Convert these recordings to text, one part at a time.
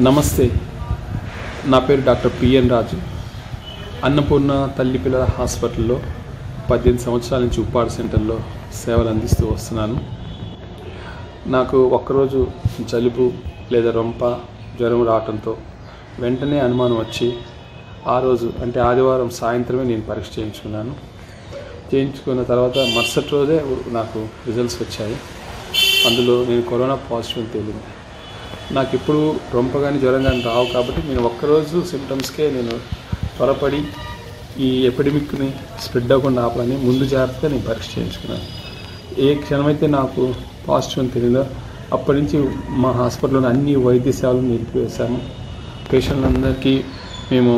నమస్తే, నా పేరు డాక్టర్ పిఎన్ రాజు. అన్నపూర్ణ తల్లి పిల్లల హాస్పిటల్లో 18 సంవత్సరాల నుంచి ఉప్పాడు సెంటర్లో సేవలు అందిస్తూ వస్తున్నాను. నాకు ఒక్కరోజు జలుబు లేదా రొంప జ్వరం రావడంతో వెంటనే అనుమానం వచ్చి ఆ రోజు అంటే ఆదివారం సాయంత్రమే నేను పరీక్ష చేయించుకున్న తర్వాత మరుసటి రోజే నాకు రిజల్ట్స్ వచ్చాయి. అందులో నేను కరోనా పాజిటివ్ అని తేలింది. నాకు ఇప్పుడు రొంప కానీ జ్వరం కానీ రావు కాబట్టి నేను ఒక్కరోజు సిమ్టమ్స్కే నేను త్వరపడి ఈ ఎపిడమిక్ని స్ప్రెడ్ అవ్వకుండా ఆపాలని ముందు జాగ్రత్తగా నేను పరీక్ష చేయించుకున్నాను. ఏ క్షణమైతే నాకు పాజిటివ్ అని తెలియదో అప్పటి నుంచి మా హాస్పిటల్లోని అన్ని వైద్య సేవలు నిలిపివేశాము. పేషెంట్లందరికీ మేము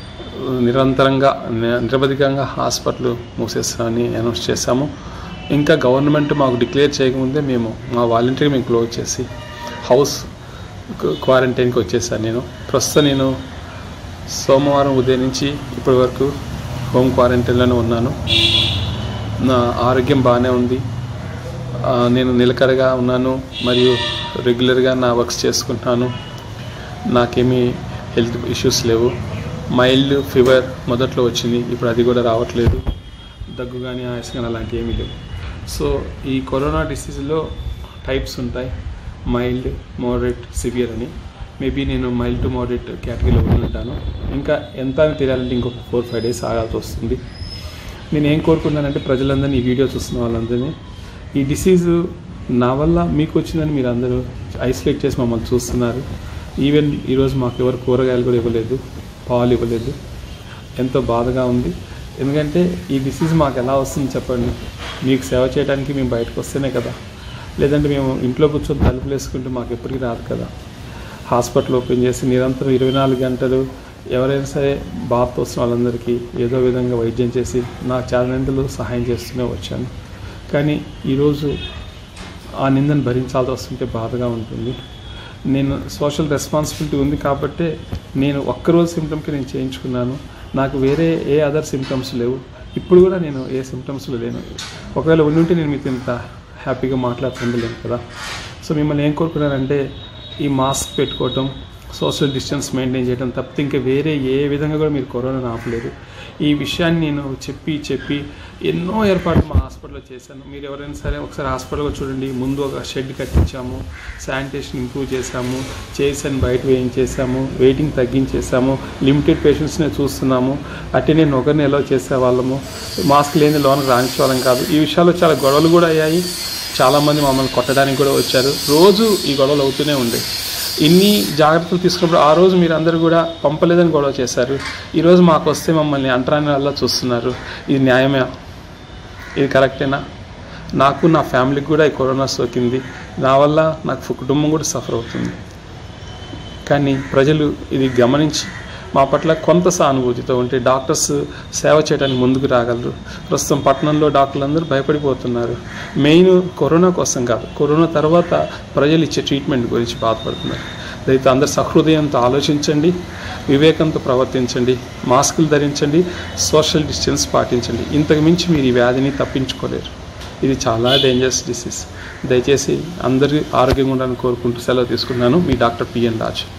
నిరవధికంగా హాస్పిటల్ మూసేస్తామని అనౌన్స్ చేశాము. ఇంకా గవర్నమెంట్ మాకు డిక్లేర్ చేయకముందే మా వాలంటీర్ మేము క్లోజ్ చేసి హౌస్ క్వారంటైన్కి వచ్చేసాను. ప్రస్తుతం సోమవారం ఉదయం నుంచి ఇప్పటి వరకు హోమ్ క్వారంటైన్లోనే ఉన్నాను. నా ఆరోగ్యం బాగానే ఉంది. నేను నిలకడగా ఉన్నాను మరియు రెగ్యులర్గా నా వర్క్స్ చేసుకుంటున్నాను. నాకేమీ హెల్త్ ఇష్యూస్ లేవు. మైల్డ్ ఫీవర్ మొదట్లో వచ్చింది, ఇప్పుడు అది కూడా రావట్లేదు. దగ్గు కానీ ఆయాసం కానీ అలాంటివి ఏమీ లేవు. సో ఈ కరోనా డిసీజ్లో టైప్స్ ఉంటాయి, మైల్డ్, మోడరేట్, సివియర్ అని. మేబీ నేను మైల్డ్ టు మోడరేట్ కేటగిరీలో ఉంటాను. ఇంకా ఎంత అని తెలియాలంటే ఇంకొక 4-5 డేస్ ఆగాల్సి వస్తుంది. నేను ఏం కోరుకున్నానంటే ప్రజలందరినీ, ఈ వీడియో చూస్తున్న వాళ్ళందరినీ, ఈ డిసీజు నా వల్ల మీకు వచ్చిందని మీరు అందరూ ఐసోలేట్ చేసి మమ్మల్ని చూస్తున్నారు. ఈవెన్ ఈరోజు మాకు ఎవరు కూరగాయలు కూడా ఇవ్వలేదు, పాలు ఇవ్వలేదు. ఎంతో బాధగా ఉంది. ఎందుకంటే ఈ డిసీజ్ మాకు ఎలా వస్తుంది చెప్పండి? మీకు సేవ చేయడానికి మేము బయటకు వస్తేనే కదా, లేదంటే మేము ఇంట్లో కూర్చొని తలుపులు వేసుకుంటూ మాకు ఎప్పటికీ రాదు కదా. హాస్పిటల్ ఓపెన్ చేసి నిరంతరం 24 గంటలు ఎవరైనా సరే బాధతో వస్తున్న వాళ్ళందరికీ ఏదో విధంగా వైద్యం చేసి నాకు చాలామందిలో సహాయం చేస్తూనే వచ్చాను. కానీ ఈరోజు ఆ నిందను భరించాల్సి వస్తుంటే బాధగా ఉంటుంది. నేను సోషల్ రెస్పాన్సిబిలిటీ ఉంది కాబట్టి నేను ఒక్కరోజు సిమ్టమ్కి నేను చేయించుకున్నాను. నాకు వేరే ఏ అదర్ సిమ్టమ్స్ లేవు. ఇప్పుడు కూడా నేను ఏ సిమ్టమ్స్లో లేను. ఒకవేళ ఉంటే నేను మీతో ఇంత హ్యాపీగా మాట్లాడుతుండలేను కదా. సో మిమ్మల్ని ఏం కోరుకున్నానంటే ఈ మాస్క్ పెట్టుకోవటం, సోషల్ డిస్టెన్స్ మెయింటైన్ చేయడం తప్పితే ఇంకా వేరే ఏ విధంగా కూడా మీరు కరోనాను ఆపలేదు. ఈ విషయాన్ని నేను చెప్పి ఎన్నో ఏర్పాట్లు మా హాస్పిటల్లో చేశాను. మీరు ఎవరైనా సరే ఒకసారి హాస్పిటల్లో చూడండి. ముందు ఒక షెడ్ కట్టించాము, శానిటేషన్ ఇంప్రూవ్ చేశాము, చైర్స్ అని బయట వేయించేసాము, వెయిటింగ్ తగ్గించేసాము, లిమిటెడ్ పేషెంట్స్నే చూస్తున్నాము. అట్టే నేను ఒకరిని ఎలా చేసేవాళ్ళము, మాస్క్ లేని లోనకి రాణించేవాళ్ళం కాదు. ఈ విషయాల్లో చాలా గొడవలు కూడా అయ్యాయి. చాలామంది మమ్మల్ని కొట్టడానికి కూడా వచ్చారు. రోజు ఈ గొడవలు అవుతూనే ఉండే. ఇన్ని జాగ్రత్తలు తీసుకున్నప్పుడు ఆ రోజు మీరు అందరూ కూడా పంపలేదని గొడవ చేశారు. ఈరోజు మాకు వస్తే మమ్మల్ని అంటరాని వల్ల చూస్తున్నారు. ఇది న్యాయమే? ఇది కరెక్టేనా? నాకు నా ఫ్యామిలీకి కూడా ఈ కరోనా సోకింది. నా వల్ల నాకు కుటుంబం కూడా సఫర్ అవుతుంది. కానీ ప్రజలు ఇది గమనించి మా పట్ల కొంత సానుభూతితో ఉంటే డాక్టర్స్ సేవ చేయడానికి ముందుకు రాగలరు. ప్రస్తుతం పట్టణంలో డాక్టర్లందరూ భయపడిపోతున్నారు. మెయిన్ కరోనా కోసం కాదు, కరోనా తర్వాత ప్రజలు ఇచ్చే ట్రీట్మెంట్ గురించి బాధపడుతున్నారు. దయతో అందరు సహృదయంతో ఆలోచించండి, వివేకంతో ప్రవర్తించండి, మాస్కులు ధరించండి, సోషల్ డిస్టెన్స్ పాటించండి. ఇంతకు మించి మీరు ఈ వ్యాధిని తప్పించుకోలేరు. ఇది చాలా డేంజరస్ డిసీజ్. దయచేసి అందరూ ఆరోగ్యంగా ఉండాలని కోరుకుంటూ సెలవు తీసుకున్నాను. మీ డాక్టర్ పిఎన్ రాజు.